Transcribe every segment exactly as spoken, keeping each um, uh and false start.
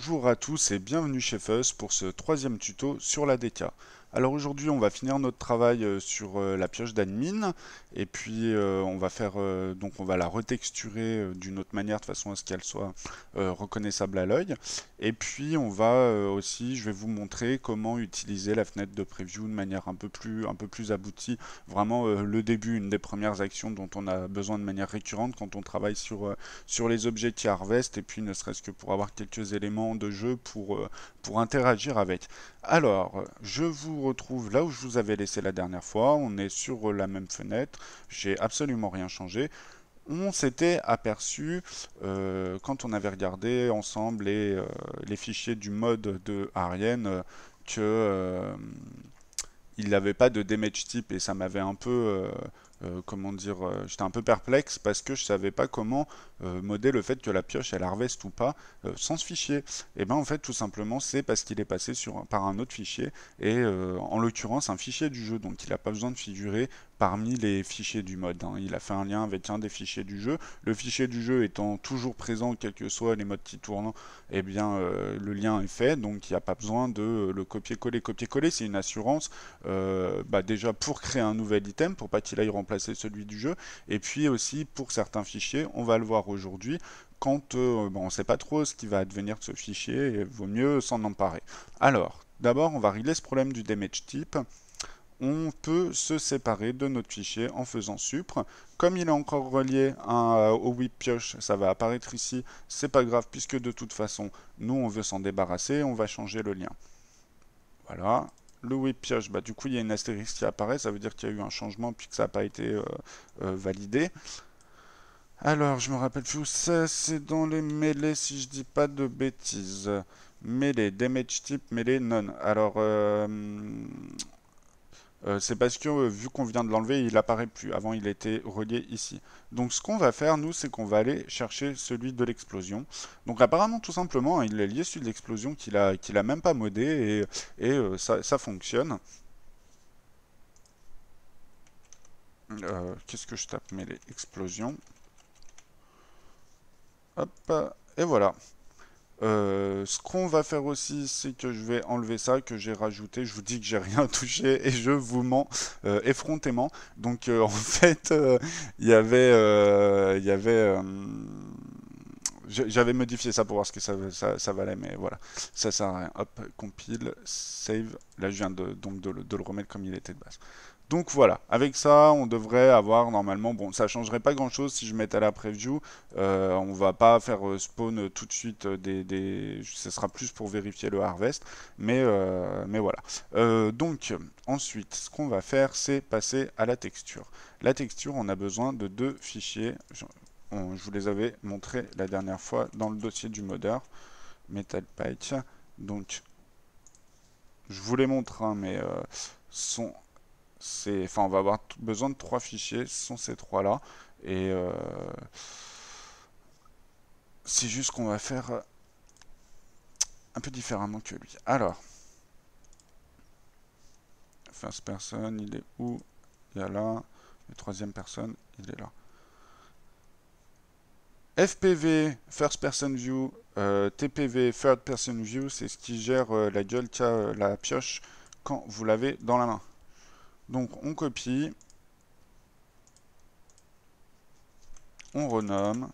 Bonjour à tous et bienvenue chez Fuzz pour ce troisième tuto sur la D K. Alors aujourd'hui on va finir notre travail euh, sur euh, la pioche d'admin et puis euh, on va faire euh, donc on va la retexturer euh, d'une autre manière de façon à ce qu'elle soit euh, reconnaissable à l'œil. Et puis on va euh, aussi, je vais vous montrer comment utiliser la fenêtre de preview de manière un peu plus un peu plus aboutie. Vraiment euh, le début, une des premières actions dont on a besoin de manière récurrente quand on travaille sur euh, sur les objets qui harvest et puis ne serait-ce que pour avoir quelques éléments de jeu pour, euh, pour interagir avec. Alors, je vous retrouve là où je vous avais laissé la dernière fois, on est sur la même fenêtre, j'ai absolument rien changé. On s'était aperçu, euh, quand on avait regardé ensemble les, euh, les fichiers du mode de Ariane, euh, que euh, il n'avait pas de damage type et ça m'avait un peu, euh, euh, comment dire, euh, j'étais un peu perplexe parce que je savais pas comment euh, modder le fait que la pioche elle harvest ou pas euh, sans ce fichier. Et ben en fait tout simplement c'est parce qu'il est passé sur, par un autre fichier et euh, en l'occurrence un fichier du jeu, donc il n'a pas besoin de figurer parmi les fichiers du mode, hein. Il a fait un lien avec un des fichiers du jeu. Le fichier du jeu étant toujours présent quels que soient les modes qui tournent, eh bien euh, le lien est fait, donc il n'y a pas besoin de le copier-coller. Copier-coller c'est une assurance euh, bah déjà pour créer un nouvel item, pour pas qu'il aille remplacer celui du jeu, et puis aussi pour certains fichiers, on va le voir aujourd'hui, quand euh, bon, on ne sait pas trop ce qui va advenir de ce fichier, et il vaut mieux s'en emparer. Alors, d'abord, on va régler ce problème du damage type. On peut se séparer de notre fichier en faisant supr. Comme il est encore relié à, au whip pioche, ça va apparaître ici, c'est pas grave puisque de toute façon, nous on veut s'en débarrasser, on va changer le lien. Voilà. Le whip pioche, bah, du coup il y a une astérisque qui apparaît, ça veut dire qu'il y a eu un changement puis que ça n'a pas été euh, euh, validé. Alors, je me rappelle plus où c'est, c'est dans les mêlées si je dis pas de bêtises. Mêlée, damage type, mêlée, non. Alors, euh, euh, c'est parce que euh, vu qu'on vient de l'enlever, il apparaît plus. Avant, il était relié ici. Donc, ce qu'on va faire, nous, c'est qu'on va aller chercher celui de l'explosion. Donc, apparemment, tout simplement, hein, il est lié celui de l'explosion qu'il a, qu'il a même pas modé et, et euh, ça, ça fonctionne. Euh, Qu'est-ce que je tape? Mais les explosions. Hop, et voilà. Euh, ce qu'on va faire aussi, c'est que je vais enlever ça que j'ai rajouté. Je vous dis que j'ai rien touché et je vous mens euh, effrontément. Donc euh, en fait, euh, il y avait, euh, il y avait, euh, j'avais modifié ça pour voir ce que ça, ça, ça valait, mais voilà, ça sert à rien. Hop, compile, save. Là, je viens de, donc de, le de le remettre comme il était de base. Donc voilà, avec ça, on devrait avoir normalement, bon, ça changerait pas grand-chose si je mettais à la preview. Euh, on va pas faire euh, spawn euh, tout de suite euh, des, des, ce sera plus pour vérifier le harvest, mais euh, mais voilà. Euh, donc ensuite, ce qu'on va faire, c'est passer à la texture. La texture, on a besoin de deux fichiers. Je, on- je vous les avais montrés la dernière fois dans le dossier du modeur, Metal Patch. Donc je vous les montre, hein, mais euh, sont c'est, enfin, on va avoir besoin de trois fichiers, ce sont ces trois-là. Et euh, c'est juste qu'on va faire un peu différemment que lui. Alors, first person, il est où? Il y a là. Et troisième personne, il est là. F P V, first person view, euh, T P V, third person view, c'est ce qui gère euh, la gueule qu'a euh, la pioche quand vous l'avez dans la main. Donc on copie, on renomme.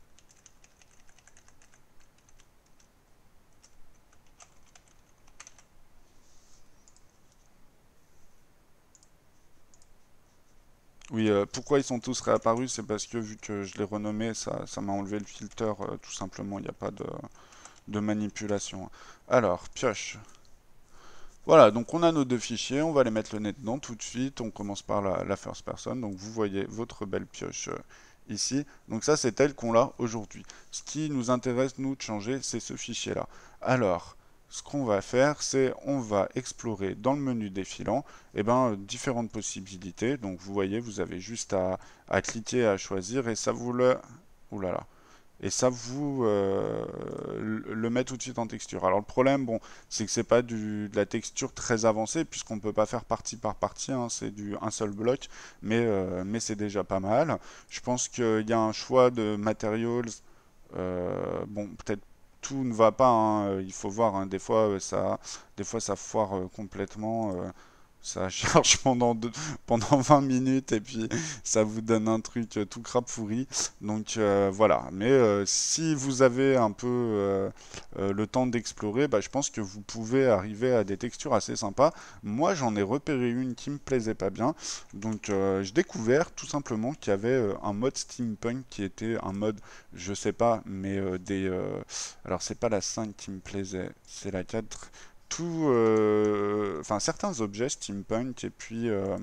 Oui, euh, pourquoi ils sont tous réapparus? C'est parce que vu que je l'ai renommé, ça, ça m'a enlevé le filter, euh, tout simplement, il n'y a pas de, de manipulation. Alors, pioche. Voilà, donc on a nos deux fichiers, on va les mettre le nez dedans tout de suite. On commence par la, la first person, donc vous voyez votre belle pioche euh, ici. Donc ça, c'est tel qu'on l'a aujourd'hui. Ce qui nous intéresse, nous, de changer, c'est ce fichier-là. Alors, ce qu'on va faire, c'est on va explorer dans le menu défilant eh ben, euh, différentes possibilités. Donc vous voyez, vous avez juste à, à cliquer, à choisir, et ça vous le... Ouh là là. Et ça vous euh, le met tout de suite en texture. Alors le problème, bon, c'est que c'est pas du, de la texture très avancée puisqu'on peut pas faire partie par partie, hein, c'est du un seul bloc, mais euh, mais c'est déjà pas mal. Je pense qu'il y a un choix de materials, euh, bon, peut-être tout ne va pas, hein. Il faut voir, hein, des fois, euh, ça, des fois ça foire euh, complètement. euh, Ça charge pendant, deux- pendant vingt minutes et puis ça vous donne un truc euh, tout crap pourri. Donc euh, voilà. Mais euh, si vous avez un peu euh, euh, le temps d'explorer, bah, je pense que vous pouvez arriver à des textures assez sympas. Moi, j'en ai repéré une qui me plaisait pas bien. Donc euh, j'ai découvert tout simplement qu'il y avait euh, un mode steampunk qui était un mode, je sais pas, mais euh, des... euh, alors c'est pas la cinq qui me plaisait, c'est la quatre. Tout, euh, enfin certains objets steampunk et puis euh,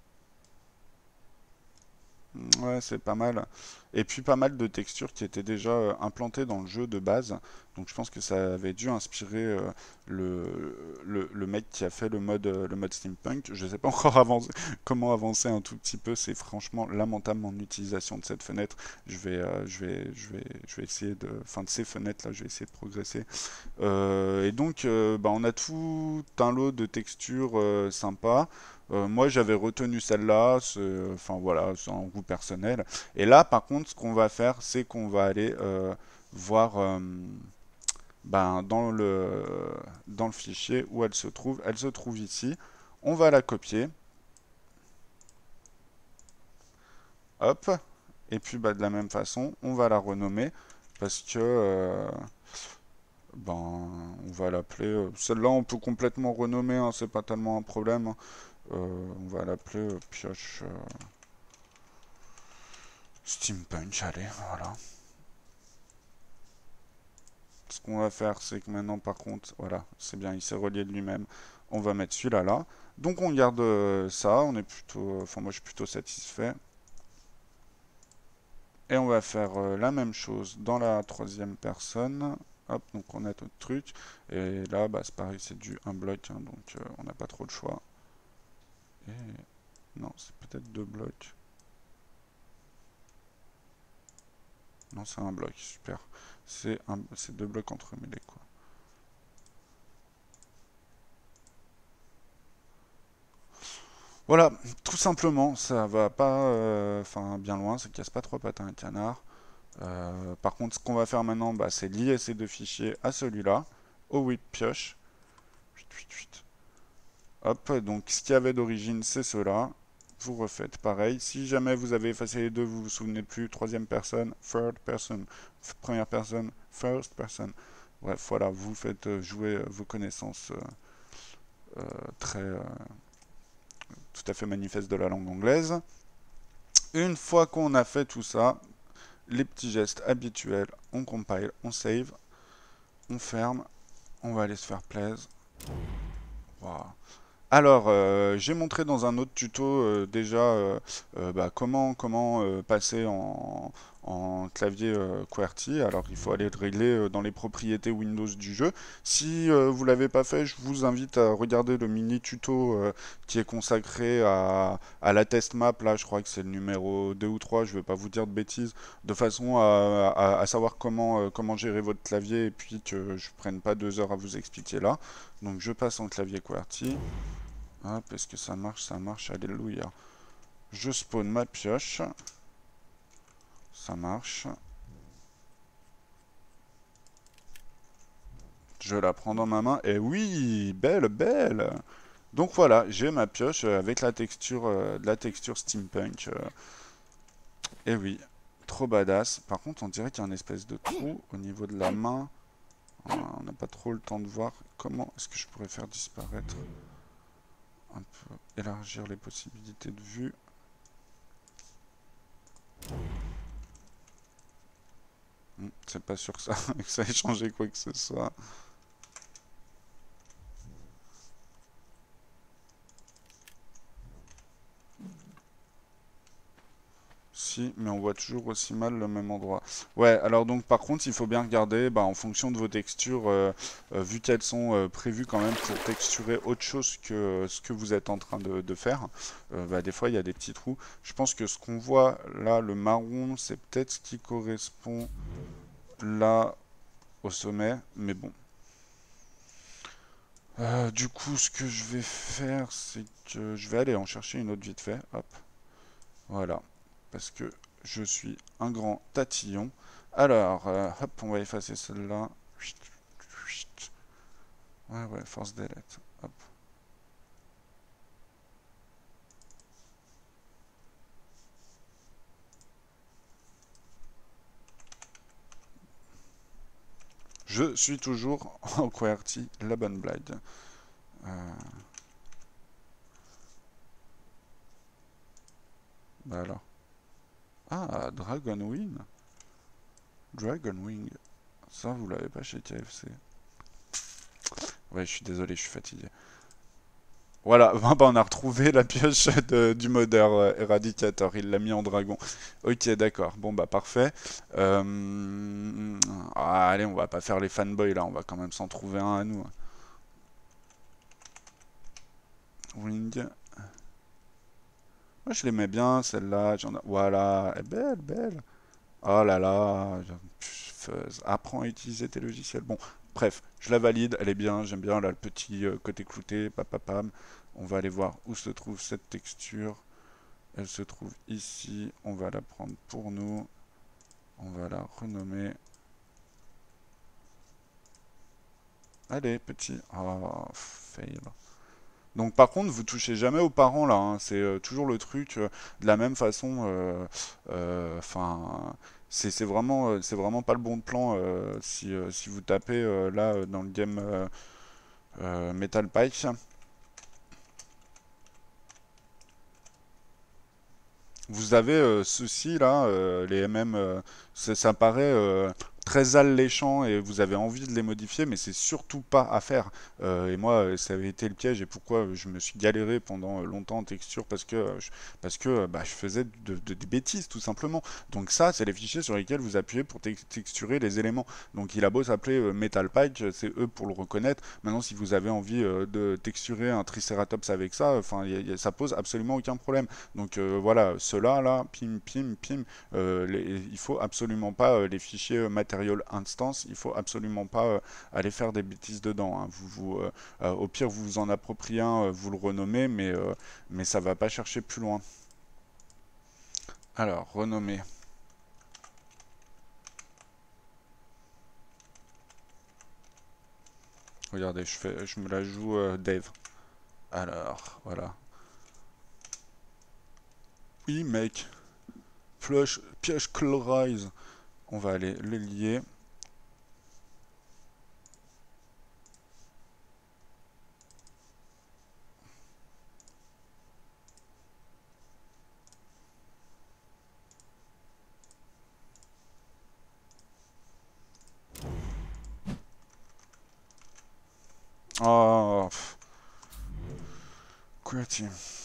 ouais, c'est pas mal. Et puis pas mal de textures qui étaient déjà euh, implantées dans le jeu de base. Donc je pense que ça avait dû inspirer euh, le, le, le mec qui a fait le mode, euh, le mode steampunk. Je sais pas encore avancer, comment avancer un tout petit peu. C'est franchement lamentable mon utilisation de cette fenêtre. Je vais, euh, je vais, je vais, je vais essayer de, enfin de ces fenêtres là, je vais essayer de progresser. Euh, et donc, euh, bah, on a tout un lot de textures euh, sympas. Euh, moi, j'avais retenu celle-là. c'est- Enfin voilà, c'est un goût personnel. Et là, par contre, ce qu'on va faire, c'est qu'on va aller euh, voir euh, ben, dans le, dans le fichier où elle se trouve. Elle se trouve ici. On va la copier. Hop. Et puis, bah, de la même façon, on va la renommer parce que euh, ben, on va l'appeler. euh, Celle-là, on peut complètement renommer, hein, c'est pas tellement un problème, hein. Euh, on va l'appeler euh, pioche euh, steampunk. Allez, voilà. Ce qu'on va faire, c'est que maintenant, par contre, voilà, c'est bien, il s'est relié de lui-même. On va mettre celui-là là. Donc, on garde euh, ça. On est plutôt, enfin, moi, je suis plutôt satisfait. Et on va faire euh, la même chose dans la troisième personne. Hop, donc on a notre truc. Et là, bah, c'est pareil, c'est du un bloc, hein, donc euh, on n'a pas trop le choix. Et non, c'est peut-être deux blocs. Non, c'est un bloc, super. C'est un, c'est deux blocs entremêlés, quoi. Voilà, tout simplement, ça va pas, euh, enfin bien loin, ça casse pas trois pattes à un canard. Euh, par contre, ce qu'on va faire maintenant, bah, c'est lier ces deux fichiers à celui-là, au whip pioche. Chut, chut, chut. Hop, donc ce qu'il y avait d'origine, c'est cela. Vous refaites pareil. Si jamais vous avez effacé les deux, vous vous souvenez plus, troisième personne, third person, première personne, first person. Bref, voilà, vous faites euh, jouer euh, vos connaissances euh, euh, très euh, tout à fait manifestes de la langue anglaise. Une fois qu'on a fait tout ça, les petits gestes habituels, on compile, on save, on ferme, on va aller se faire plaisir. Voilà. Alors, euh, j'ai montré dans un autre tuto euh, déjà euh, euh, bah, comment, comment euh, passer en, en clavier euh, QWERTY. Alors, il faut aller le régler euh, dans les propriétés Windows du jeu. Si euh, vous l'avez pas fait, je vous invite à regarder le mini tuto euh, qui est consacré à, à la test map. Là, je crois que c'est le numéro deux ou trois, je vais pas vous dire de bêtises, de façon à, à- à savoir comment, euh, comment gérer votre clavier et puis que je prenne pas deux heures à vous expliquer là. Donc, je passe en clavier QWERTY. Hop, est-ce que ça marche? Ça marche, alléluia. Je spawn ma pioche. Ça marche. Je la prends dans ma main. Et oui, belle, belle. Donc voilà, j'ai ma pioche euh, avec la texture, euh, de la texture steampunk. euh. Et oui, trop badass. Par contre, on dirait qu'il y a un espèce de trou au niveau de la main. Ah, on n'a pas trop le temps de voir. Comment est-ce que je pourrais faire disparaître un peu, élargir les possibilités de vue. Hmm, c'est pas sûr que ça, que ça ait changé quoi que ce soit. Si, mais on voit toujours aussi mal le même endroit. Ouais, alors donc par contre, il faut bien regarder, bah, en fonction de vos textures, euh, euh, vu qu'elles sont euh, prévues quand même pour texturer autre chose que euh, ce que vous êtes en train de, de faire, euh, bah, des fois il y a des petits trous. Je pense que ce qu'on voit là, le marron, c'est peut-être ce qui correspond là au sommet, mais bon. Euh, du coup, ce que je vais faire, c'est que je vais aller en chercher une autre vite fait. Hop. Voilà, parce que je suis un grand tatillon. Alors, euh, hop, on va effacer celle-là. Ouais, ouais, force delete. Hop. Je suis toujours en QWERTY, la bonne blague. Euh, bah alors. Ah, Dragonwing. Dragonwing. Ça, vous l'avez pas chez K F C. Ouais, je suis désolé, je suis fatigué. Voilà, bah, on a retrouvé la pioche de- du modeur euh, éradicateur. Il l'a mis en dragon. Ok, d'accord. Bon, bah parfait. Euh, ah, allez, on va pas faire les fanboys là. On va quand même s'en trouver un à nous. Wing. Moi, je l'aimais bien, celle-là. J'en ai- Voilà, elle est belle, belle. Oh là là. Fuzz. Apprends à utiliser tes logiciels. Bon, bref, je la valide. Elle est bien. J'aime bien là, le petit euh, côté clouté. Papapam. On va aller voir où se trouve cette texture. Elle se trouve ici. On va la prendre pour nous. On va la renommer. Allez, petit. Oh, fail. Donc par contre, vous touchez jamais aux parents là, hein. C'est euh, toujours le truc euh, de la même façon. euh, euh, Enfin, c'est c'est vraiment, euh, c'est vraiment pas le bon plan euh, si, euh, si vous tapez euh, là euh, dans le game euh, euh, Metal Pike. Vous avez euh, ceci là, euh, les M M, euh, ça, ça paraît euh, très alléchant et vous avez envie de les modifier, mais c'est surtout pas à faire. Euh, et moi, euh, ça avait été le piège et pourquoi euh, je me suis galéré pendant euh, longtemps en texture parce que euh, je, parce que euh, bah, je faisais de, de- des bêtises tout simplement. Donc ça, c'est les fichiers sur lesquels vous appuyez pour tex- texturer les éléments. Donc il a beau s'appeler euh, MetalPike, c'est eux pour le reconnaître. Maintenant, si vous avez envie euh, de texturer un Triceratops avec ça, enfin, y a- y a- ça pose absolument aucun problème. Donc euh, voilà, ceux-là, là, pim, pim, pim, euh, les- il faut absolument pas euh, les fichiers euh, Material Instance, il faut absolument pas euh, aller faire des bêtises dedans, hein. Vous, vous, euh, euh, au pire, vous vous en appropriez un, euh, vous le renommez, mais, euh, mais ça va pas chercher plus loin. Alors, renommer. Regardez, je fais, je me la joue euh, Dave. Alors, voilà. Oui, mec. Flush, piège colorize. On va aller le lier. Oh, pff, QWERTY.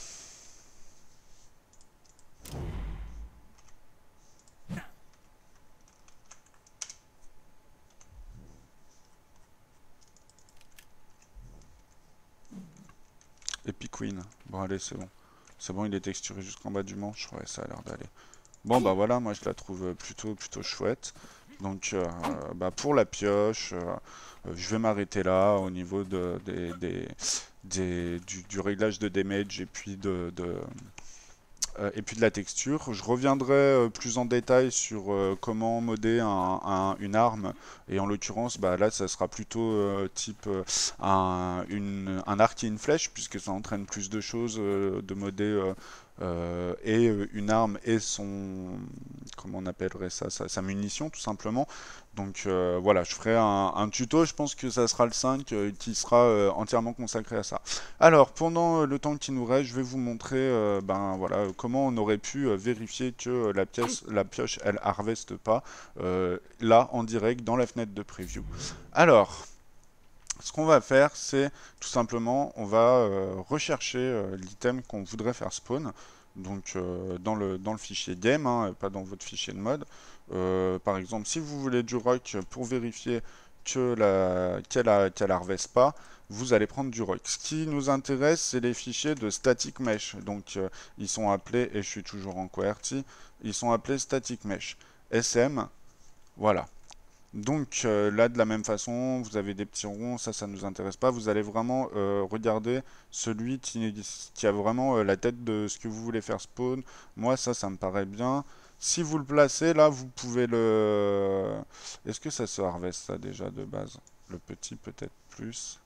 Epic Queen. Bon, allez, c'est bon. C'est bon, il est texturé jusqu'en bas du manche. Ouais, ça a l'air d'aller. Bon, bah voilà, moi je la trouve plutôt, plutôt chouette. Donc, euh, bah, pour la pioche, euh, euh, je vais m'arrêter là au niveau de, des, des, des- du, du réglage de damage et puis de, de, euh, et puis de la texture. Je reviendrai euh, plus en détail sur euh, comment modder un- un- une arme. Et en l'occurrence, bah, là, ça sera plutôt euh, type euh, un, une- un arc et une flèche, puisque ça entraîne plus de choses euh, de modder euh, euh, et euh, une arme et son... Comment on appellerait ça, sa, sa munition, tout simplement. Donc euh, voilà, je ferai un, un tuto, je pense que ça sera le cinq, euh, qui sera euh, entièrement consacré à ça. Alors, pendant euh, le temps qui nous reste, je vais vous montrer euh, ben, voilà, euh, comment on aurait pu euh, vérifier que euh, la, pièce, la pioche, elle harveste pas, euh, là, en direct, dans la fenêtre de preview. Alors, ce qu'on va faire, c'est tout simplement, on va euh, rechercher euh, l'item qu'on voudrait faire spawn, donc euh, dans, le, dans le fichier game, hein, pas dans votre fichier de mode. Euh, par exemple, si vous voulez du rock pour vérifier que la, qu'elle a, qu'elle harveste pas, vous allez prendre du rock. Ce qui nous intéresse, c'est les fichiers de static mesh. Donc, euh, ils sont appelés, et je suis toujours en QWERTY, ils sont appelés static mesh. S M, voilà. Donc euh, là, de la même façon, vous avez des petits ronds, ça, ça nous intéresse pas. Vous allez vraiment euh, regarder celui qui, qui a vraiment euh, la tête de ce que vous voulez faire spawn. Moi, ça, ça me paraît bien. Si vous le placez, là, vous pouvez le... Est-ce que ça se harvest, ça, déjà, de base? Le petit, peut-être plus.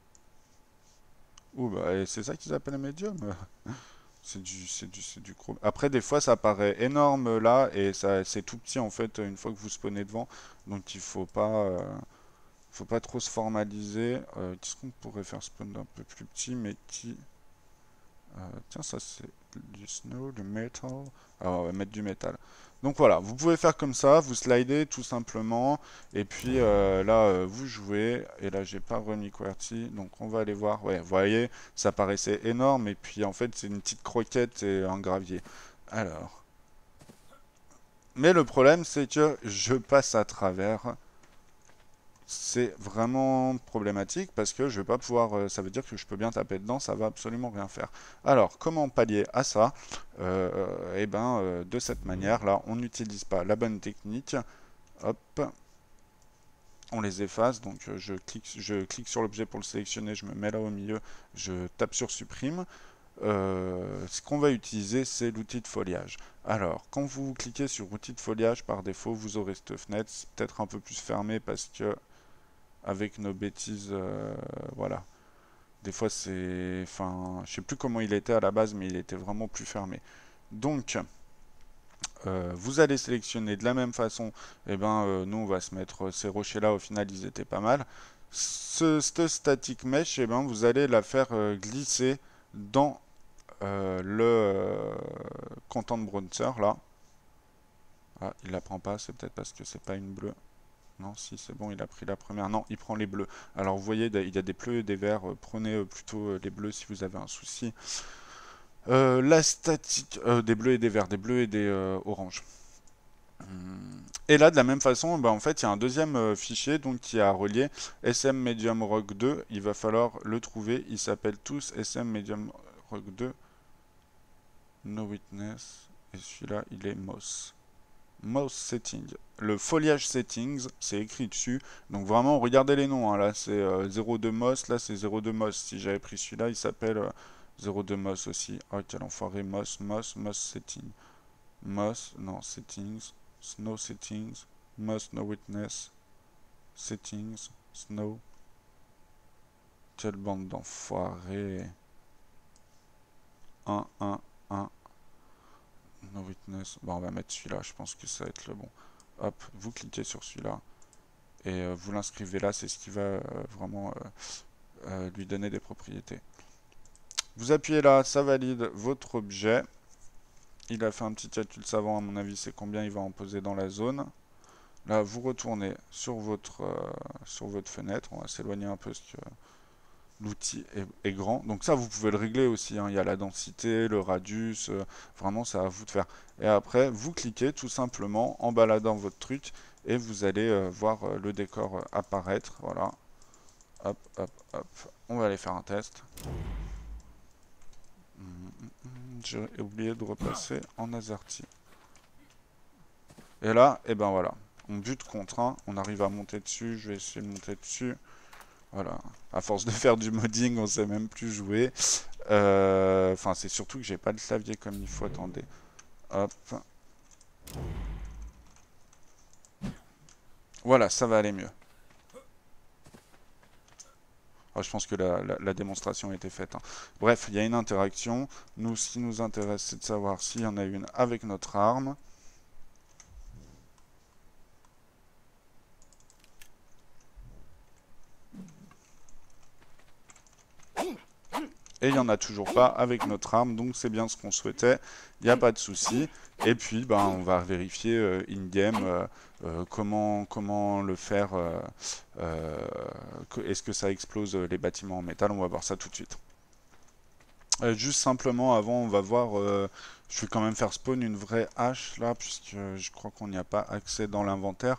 Ouh, bah, et c'est ça qu'ils appellent médium. C'est du, c'est du, c'est du gros. Après, des fois, ça paraît énorme là, et ça, c'est tout petit en fait une fois que vous spawnez devant. Donc, il faut pas, euh, faut pas trop se formaliser. Euh, qu'est-ce qu'on pourrait faire spawn d'un peu plus petit, mais qui, euh, tiens, ça c'est du snow, du metal. Alors, on va mettre du métal. Donc voilà, vous pouvez faire comme ça, vous slidez tout simplement, et puis euh, là, euh, vous jouez, et là, j'ai pas remis QWERTY, donc on va aller voir. Ouais, vous voyez, ça paraissait énorme, et puis en fait, c'est une petite croquette et un gravier. Alors, mais le problème, c'est que je passe à travers. C'est vraiment problématique parce que je vais pas pouvoir, euh, ça veut dire que je peux bien taper dedans, ça va absolument rien faire. Alors, comment pallier à ça? euh, Eh ben, euh, de cette manière-là, on n'utilise pas la bonne technique. Hop, on les efface. Donc, euh, je clique, je clique sur l'objet pour le sélectionner, je me mets là au milieu, je tape sur supprime. Euh, ce qu'on va utiliser, c'est l'outil de foliage. Alors, quand vous cliquez sur outil de foliage, par défaut, vous aurez cette fenêtre, c'est peut-être un peu plus fermé parce que avec nos bêtises, euh, voilà. Des fois, c'est... Enfin, je sais plus comment il était à la base, mais il était vraiment plus fermé. Donc, euh, vous allez sélectionner de la même façon. Et eh ben, euh, nous, on va se mettre ces rochers-là. Au final, ils étaient pas mal. Ce, cette static mesh, et eh ben, vous allez la faire euh, glisser dans euh, le euh, content browser, là. Ah, il la prend pas, c'est peut-être parce que c'est pas une bleue. Non, si, c'est bon, il a pris la première. Non, il prend les bleus. Alors, vous voyez, il y a des bleus et des verts. Euh, Prenez euh, plutôt euh, les bleus si vous avez un souci. Euh, la statique... euh, des bleus et des verts, des bleus et des euh, oranges. Hum. Et là, de la même façon, bah, en fait, il y a un deuxième euh, fichier donc, qui a relié S M Medium Rock deux. Il va falloir le trouver. Il s'appelle tous S M Medium Rock deux. No Witness. Et celui-là, il est Moss. Mouse Setting. Le foliage settings, c'est écrit dessus. Donc vraiment, regardez les noms. Hein. Là, c'est euh, zéro deux Moss. Là, c'est zéro deux Moss. Si j'avais pris celui-là, il s'appelle euh, zéro deux Moss aussi. Oh, quel enfoiré. Moss, Moss, Moss Setting. Moss, non, Settings. Snow Settings. Moss, No Witness. Settings. Snow. Quelle bande d'enfoirés. un, un, un. No Witness. Bon, on va mettre celui-là. Je pense que ça va être le bon. Hop, vous cliquez sur celui-là. Et euh, vous l'inscrivez là, c'est ce qui va euh, vraiment euh, euh, lui donner des propriétés. Vous appuyez là, ça valide votre objet. Il a fait un petit calcul savant, à mon avis, c'est combien il va en poser dans la zone. Là, vous retournez sur votre, euh, sur votre fenêtre. On va s'éloigner un peu parce que l'outil est, est grand. Donc ça, vous pouvez le régler aussi. Hein. Il y a la densité, le radius. Euh, vraiment, c'est à vous de faire. Et après, vous cliquez tout simplement en baladant votre truc et vous allez euh, voir euh, le décor euh, apparaître. Voilà. Hop, hop, hop. On va aller faire un test. J'ai oublié de repasser en AZERTY. Et là, et eh ben voilà. On bute contre un. On arrive à monter dessus. Je vais essayer de monter dessus. Voilà. À force de faire du modding, on sait même plus jouer. Euh, Enfin, c'est surtout que j'ai pas le clavier comme il faut. Attendez. Hop. Voilà, ça va aller mieux. Ah, je pense que la, la, la démonstration a été faite. Hein. Bref, il y a une interaction. Nous, ce qui nous intéresse, c'est de savoir s'il y en a une avec notre arme. Et il n'y en a toujours pas avec notre arme, donc c'est bien ce qu'on souhaitait, il n'y a pas de souci. Et puis ben, on va vérifier euh, in-game euh, euh, comment, comment le faire, euh, euh, est-ce que ça explose les bâtiments en métal, on va voir ça tout de suite. Euh, juste simplement avant, on va voir, euh, je vais quand même faire spawn une vraie hache là, puisque je crois qu'on n'y a pas accès dans l'inventaire.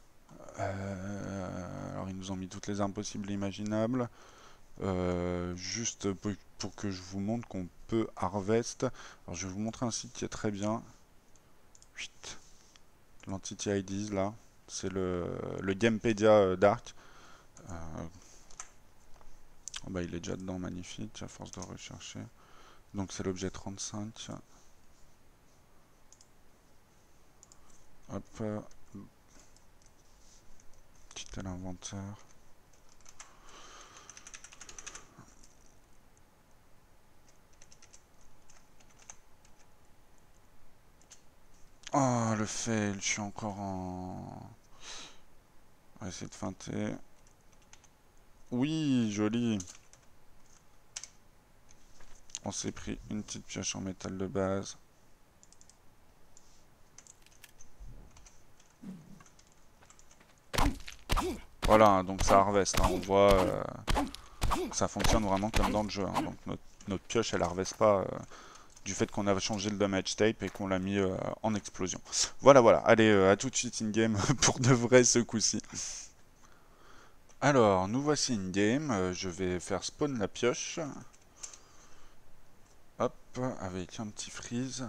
Euh, alors ils nous ont mis toutes les armes possibles et imaginables. Euh, juste pour, pour que je vous montre qu'on peut harvest. Alors je vais vous montrer un site qui est très bien. L'Entity I Ds là. C'est le, le Gamepedia Dark. Euh, oh bah, il est déjà dedans, magnifique, à force de rechercher. Donc c'est l'objet trente-cinq. Hop, quitter l'inventaire. Oh, le fail, je suis encore en... On va essayer de feinter. Oui, joli. On s'est pris une petite pioche en métal de base. Voilà, donc ça harvest, hein, on voit euh, que ça fonctionne vraiment comme dans le jeu. Hein. Donc notre, notre pioche, elle harvest pas euh, du fait qu'on a changé le damage tape et qu'on l'a mis euh, en explosion. Voilà, voilà. Allez, euh, à tout de suite in-game pour de vrai ce coup-ci. Alors, nous voici in-game. Euh, je vais faire spawn la pioche. Hop, avec un petit freeze.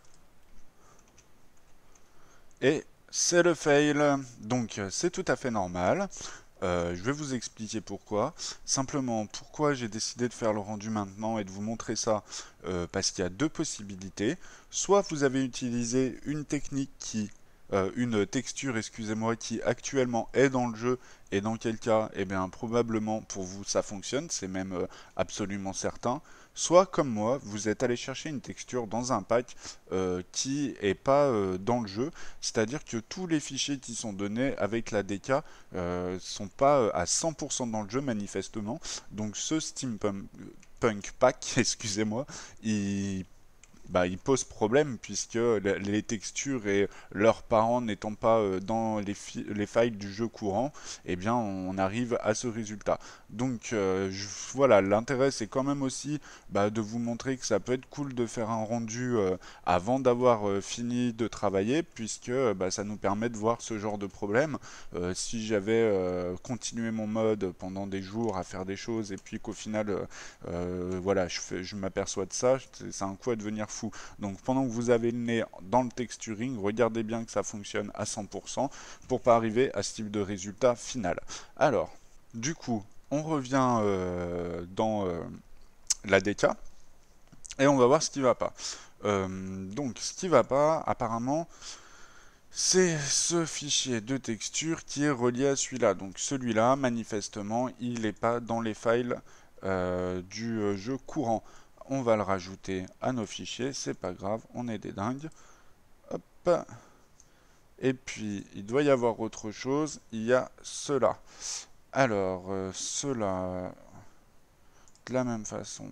Et c'est le fail. Donc, c'est tout à fait normal. Euh, je vais vous expliquer pourquoi. Simplement, pourquoi j'ai décidé de faire le rendu maintenant et de vous montrer ça, euh, parce qu'il y a deux possibilités. Soit vous avez utilisé une technique qui, euh, une texture, excusez-moi, qui actuellement est dans le jeu, et dans quel cas, eh bien, probablement pour vous ça fonctionne, c'est même euh, absolument certain. Soit, comme moi, vous êtes allé chercher une texture dans un pack euh, qui est pas euh, dans le jeu, c'est-à-dire que tous les fichiers qui sont donnés avec la D K euh, sont pas euh, à cent pour cent dans le jeu manifestement. Donc ce Steampunk Punk Pack, excusez-moi, il bah, il pose problème puisque les textures et leurs parents n'étant pas euh, dans les, les files du jeu courant, eh bien on arrive à ce résultat. Donc euh, je, voilà, l'intérêt c'est quand même aussi bah, de vous montrer que ça peut être cool de faire un rendu euh, avant d'avoir euh, fini de travailler, puisque bah, ça nous permet de voir ce genre de problème. Euh, si j'avais euh, continué mon mode pendant des jours à faire des choses et puis qu'au final euh, euh, voilà, je, fais- je m'aperçois de ça, c'est un coup à devenir fou. Donc pendant que vous avez le nez dans le texturing, regardez bien que ça fonctionne à cent pour cent pour pas arriver à ce type de résultat final. Alors, du coup, on revient euh, dans euh, la D K et on va voir ce qui va pas. Euh, donc, ce qui va pas, apparemment, c'est ce fichier de texture qui est relié à celui-là. Donc celui-là, manifestement, il n'est pas dans les files euh, du euh, jeu courant. On va le rajouter à nos fichiers, c'est pas grave, on est des dingues. Hop. Et puis, il doit y avoir autre chose, il y a cela. Alors, euh, cela, de la même façon.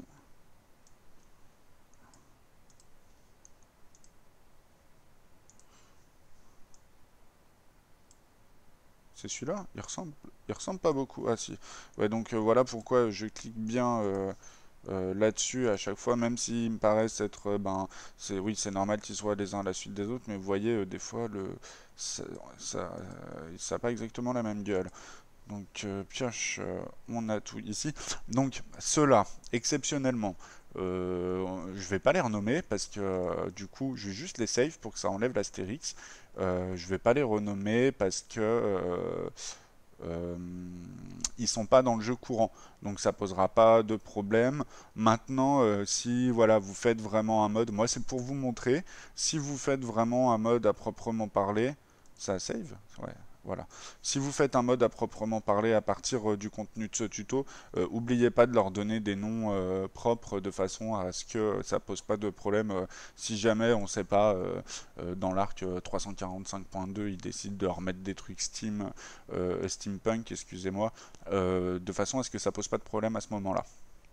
C'est celui-là? Il ressemble, il ressemble pas beaucoup. Ah si. Ouais, donc euh, voilà pourquoi je clique bien euh, euh, là-dessus à chaque fois, même s'ils me paraissent être, euh, ben, c'est, oui, c'est normal qu'ils soient les uns à la suite des autres, mais vous voyez, euh, des fois, le, ça, ça, euh, ça a pas exactement la même gueule. Donc, euh, pioche, euh, on a tout ici. Donc, ceux-là, exceptionnellement, euh, je vais pas les renommer parce que euh, du coup, je vais juste les save pour que ça enlève l'astérix. Euh, je vais pas les renommer parce que euh, euh, ils sont pas dans le jeu courant, donc ça posera pas de problème. Maintenant, euh, si voilà, vous faites vraiment un mode, moi c'est pour vous montrer, si vous faites vraiment un mode à proprement parler, ça save, ouais, voilà. Si vous faites un mode à proprement parler à partir euh, du contenu de ce tuto, euh, oubliez pas de leur donner des noms euh, propres de façon à ce que ça pose pas de problème. Euh, si jamais on sait pas euh, euh, dans l'arc euh, trois cent quarante-cinq point deux, ils décident de remettre des trucs Steam euh, steampunk, excusez-moi, euh, de façon à ce que ça pose pas de problème à ce moment-là.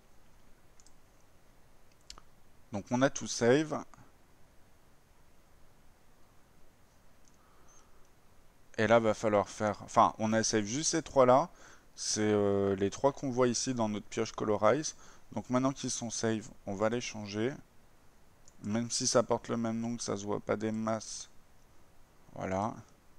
Donc on a tout save. Et là, va falloir faire... Enfin, on a save juste ces trois-là. C'est euh, les trois qu'on voit ici dans notre pioche Colorize. Donc maintenant qu'ils sont save, on va les changer. Même si ça porte le même nom, que ça se voit pas des masses. Voilà.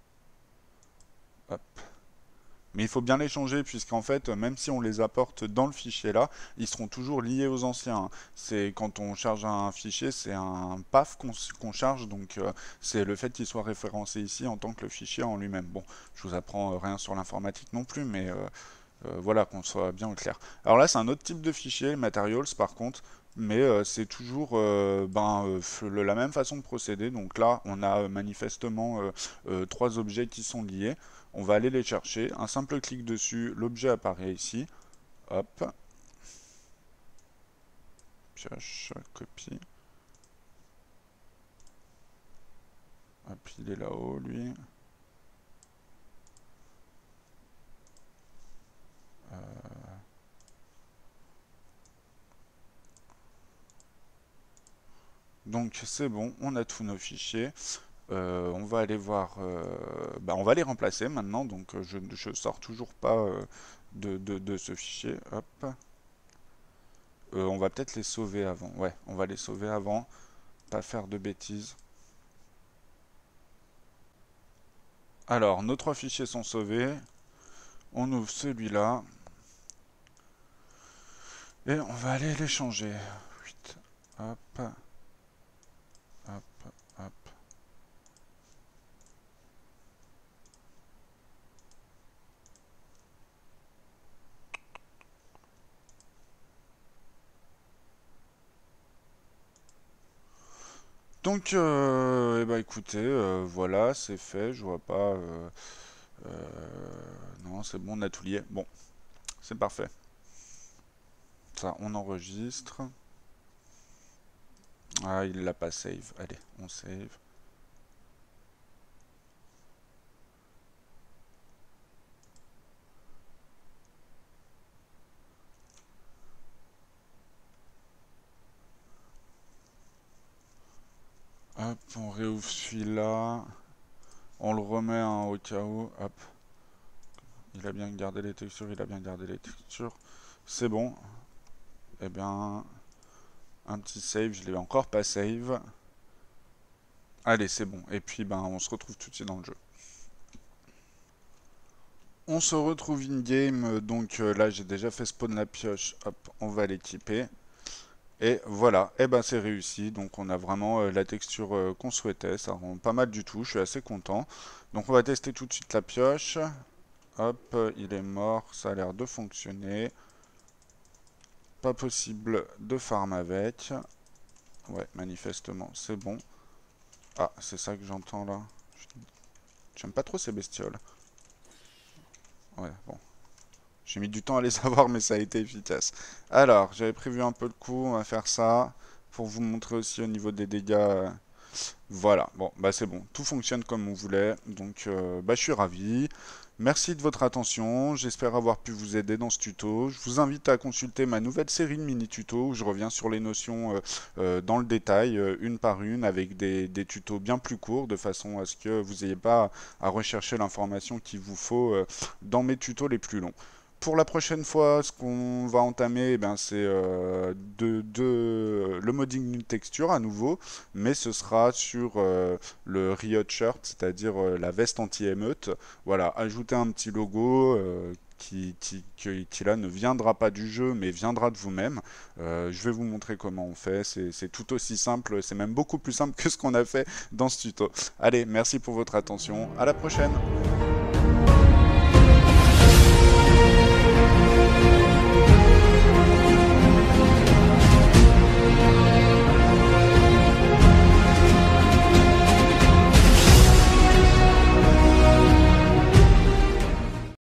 Hop. Mais il faut bien les changer puisqu'en fait, même si on les apporte dans le fichier là, ils seront toujours liés aux anciens. C'est quand on charge un fichier, c'est un P A F qu'on qu'on charge, donc euh, c'est le fait qu'il soit référencé ici en tant que le fichier en lui-même. Bon, je vous apprends euh, rien sur l'informatique non plus, mais euh, euh, voilà, qu'on soit bien au clair. Alors là, c'est un autre type de fichier, Materials par contre. mais euh, c'est toujours euh, ben, euh, f- le- la même façon de procéder. Donc là, on a euh, manifestement euh, euh, trois objets qui sont liés. On va aller les chercher. Un simple clic dessus, l'objet apparaît ici. Hop, pioche, copie. Hop, il est là-haut, lui. Donc c'est bon, on a tous nos fichiers. Euh, on va aller voir, euh, bah, on va les remplacer maintenant. Donc euh, je ne sors toujours pas euh, de, de- de ce fichier. Hop. Euh, on va peut-être les sauver avant. Ouais, on va les sauver avant. Pas faire de bêtises. Alors, nos trois fichiers sont sauvés. On ouvre celui-là. Et on va aller les changer. Huit. Hop, hop, hop. Donc, euh, eh ben, écoutez, euh, voilà, c'est fait. Je vois pas. euh, euh, non, c'est bon, on a tout lié. Bon, c'est parfait. Ça, on enregistre. Ah, il l'a pas save. Allez, on save. Hop, on réouvre celui-là. On le remet hein, au cas où. Hop. Il a bien gardé les textures, il a bien gardé les textures. C'est bon. Eh bien, un petit save, je l'ai encore pas save. Allez, c'est bon. Et puis, ben, on se retrouve tout de suite dans le jeu. On se retrouve in-game. Donc euh, là, j'ai déjà fait spawn la pioche. Hop, on va l'équiper. Et voilà, et ben c'est réussi. Donc on a vraiment euh, la texture euh, qu'on souhaitait. Ça rend pas mal du tout. Je suis assez content. Donc on va tester tout de suite la pioche. Hop, il est mort. Ça a l'air de fonctionner. Pas possible de farm avec. Ouais, manifestement, c'est bon. Ah, c'est ça que j'entends là. J'aime pas trop ces bestioles. Ouais, bon. J'ai mis du temps à les avoir, mais ça a été efficace. Alors, j'avais prévu un peu le coup. On va faire ça. Pour vous montrer aussi au niveau des dégâts. Voilà, bon, bah c'est bon, tout fonctionne comme on voulait, donc euh, bah, je suis ravi. Merci de votre attention, j'espère avoir pu vous aider dans ce tuto. Je vous invite à consulter ma nouvelle série de mini-tutos où je reviens sur les notions euh, euh, dans le détail, euh, une par une, avec des, des tutos bien plus courts, de façon à ce que vous n'ayez pas à rechercher l'information qu'il vous faut euh, dans mes tutos les plus longs. Pour la prochaine fois, ce qu'on va entamer, eh ben, c'est euh, de, de- le modding d'une texture à nouveau, mais ce sera sur euh, le Riot Shirt, c'est-à-dire euh, la veste anti-émeute. Voilà, ajouter un petit logo euh, qui, qui, qui, qui, là ne viendra pas du jeu, mais viendra de vous-même. Euh, je vais vous montrer comment on fait, c'est c'est tout aussi simple, c'est même beaucoup plus simple que ce qu'on a fait dans ce tuto. Allez, merci pour votre attention, à la prochaine!